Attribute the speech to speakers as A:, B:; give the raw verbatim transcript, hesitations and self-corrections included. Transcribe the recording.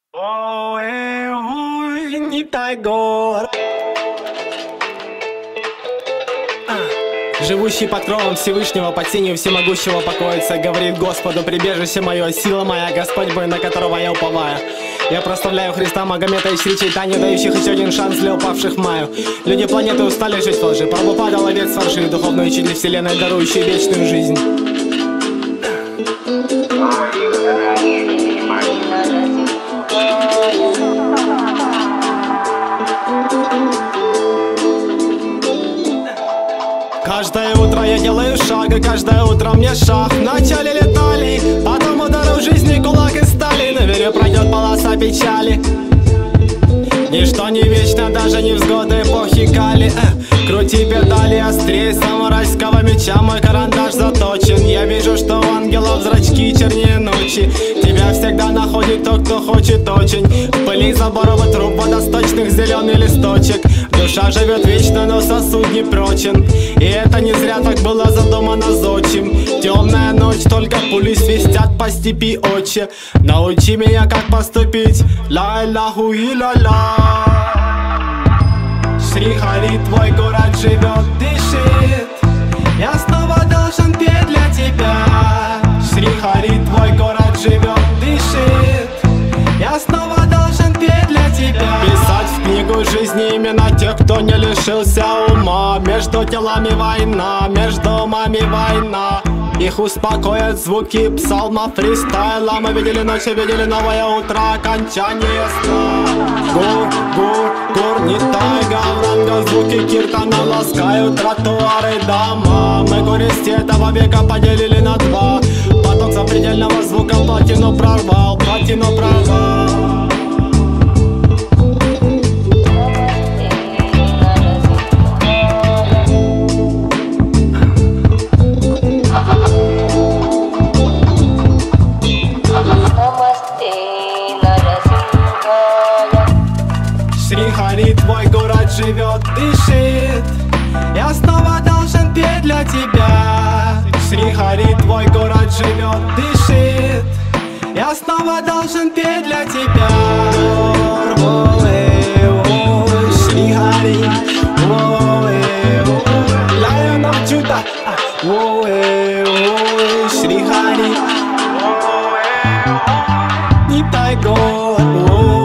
A: Ой, ой, не Тайгор. Живущий под кровом Всевышнего, под сенью всемогущего покоится, говорит Господу: прибежище мое, сила моя, Господь мой, на которого я уповаю. Я прославляю Христа, Магомета и Шри Чайтанью, дающих еще один шанс для упавших в маю. Люди планеты устали жить в лжи, Прабхупада, ловец фарши, духовный учитель вселенной, дарующий вечную жизнь. Каждое утро я делаю шаг, и каждое утро мне шаг. Вначале летали, потом ударил жизни кулак из стали. На вере пройдет полоса печали. Ничто не вечно, даже невзгоды эпохи Кали. э, Крути педали острее самурайского меча, мой карандаш заточен. Я вижу, что у ангелов зрачки чернее ночи. Тебя всегда находит тот, кто хочет очень. В пыли заборовый труп водосточных зеленый листочек. Душа живет вечно, но сосуд не прочен. И это не зря так было задумано зодчим. Темная ночь, только пули свистят по степи, отче. Научи меня, как поступить. Ла-ла-ху и ла-ла. Шри Хари, твой город живет, дышит. Я снова должен петь для тебя. Шри Хари, твой город живет, дышит. Я снова должен петь для тебя. Писать в книгу жизни имена тех, кто не лишился ума. Между телами война, между умами война. Их успокоят звуки псалма, фристайла. Мы видели ночи, видели новое утро, окончание сна. Гур, гур, гур, не тайга, вранга, звуки киртана ласкают тротуары, дома. Мы горести этого века поделили на два. Поток запредельного звука плотину прорвал, плотину прорвал. Шри Хари, твой город живет, дышит. Я снова должен петь для тебя. Шри Хари, твой город живет, дышит. Я снова должен петь для тебя. Шри Хари, Lion of Judah. Шри Хари, не Тайгор.